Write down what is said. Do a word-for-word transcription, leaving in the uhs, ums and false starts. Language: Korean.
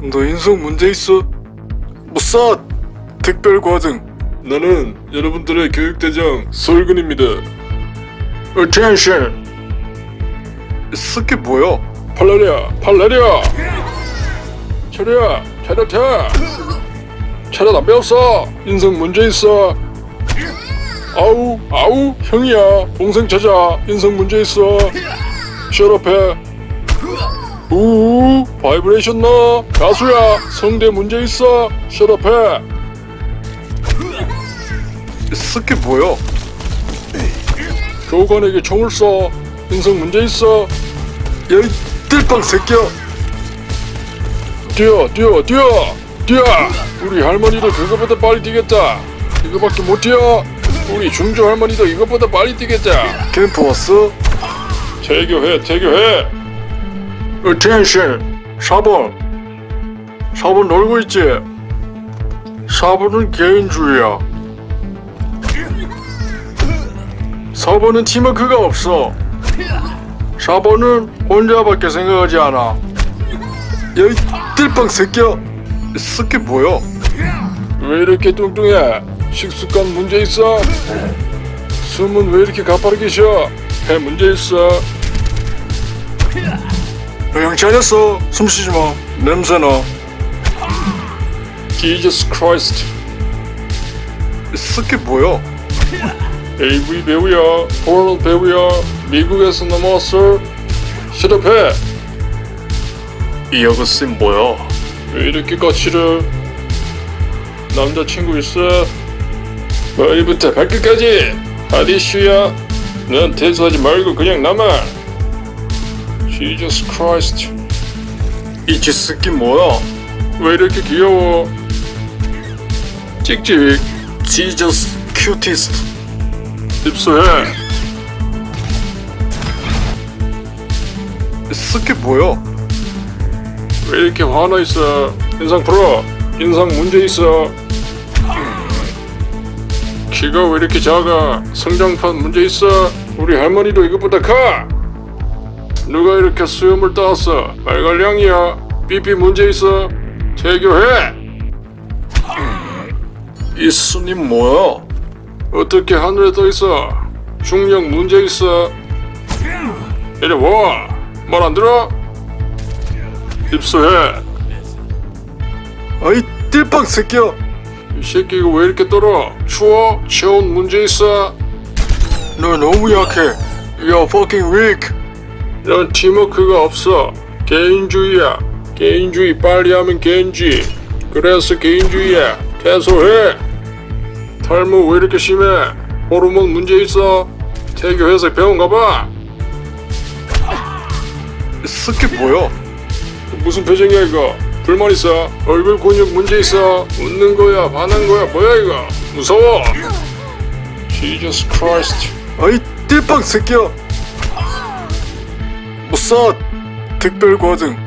너 인성 문제 있어? 무사 특별 과정. 나는 여러분들의 교육대장 설근입니다. Attention. 이게 뭐야? 팔라리아, 팔라리아. 차려, 차려, 차려. 차려 안 배웠어. 인성 문제 있어. 아우, 아우, 형이야. 동생 찾아. 인성 문제 있어. 셔럽해. 우우, 바이브레이션 넣어. 가수야. 성대 문제 있어. 셔럽해. 이게 뭐야? 교관에게 총을 쏴. 인성 문제 있어. 야, 이 뜰빵 새끼야. 뛰어, 뛰어, 뛰어, 뛰어. 우리 할머니도 그거보다 빨리 뛰겠다. 이거밖에 못 뛰어. 우리 중조 할머니도 이것보다 빨리 뛰겠다. 캠프 왔어? 태교해, 태교해. Attention. 사 번. 사 번 놀고 있지? 사 번은 개인주의야. 사 번은 팀워크가 없어. 사 번은 혼자밖에 생각하지 않아. 야, 이 뜰빵 새끼야. 이게 뭐야? 왜 이렇게 뚱뚱해? 식습관 문제 있어? 숨은 왜 이렇게 가파르게 쉬어? 배 문제 있어? 형 잘렸어. 숨 쉬지 마. 냄새나. Jesus Christ. 이게 뭐야? 에이브이 배우야. 포르노 배우야. 미국에서 넘어왔어. 셔럽해. 이 아가씨 뭐야? 왜 이렇게 거칠어? 남자친구 있어? 머리부터 발끝까지 아디슈야. 넌 퇴소하지 말고 그냥 남아. Jesus Christ. 이 지스키 뭐야? 왜 이렇게 귀여워? 찍찍. Jesus Cutest. 입수해. 이게 뭐야? 왜 이렇게 화나 있어? 인상 풀어. 인상 문제 있어. 키가 왜 이렇게 작아? 성장판 문제 있어. 우리 할머니도 이것보다 커. 누가 이렇게 수염을 따왔어? 말갈량이야. 비피 문제 있어. 태교해. 이 스님 뭐야? 어떻게 하늘에 떠 있어? 중력 문제 있어. 이리 와. 말 안 들어? 입수해. 아이 띨빵 새끼야. 이 새끼 이거 왜 이렇게 떨어? 추워? 체온 문제 있어? 너 너무 약해. You're fucking weak. 넌 팀워크가 없어. 개인주의야. 개인주의 빨리 하면 개인주의. 그래서 개인주의야. 퇴소해. 탈모 왜 이렇게 심해? 호르몬 문제 있어? 태교해서 병원 가봐. 이게 뭐야? 무슨 표정이야 이거? 불만 있어? 얼굴 근육 문제 있어? 웃는 거야? 반한 거야? 뭐야 이거? 무서워. Jesus Christ. 아이 띨빵 새끼야. 무사 특별 과정.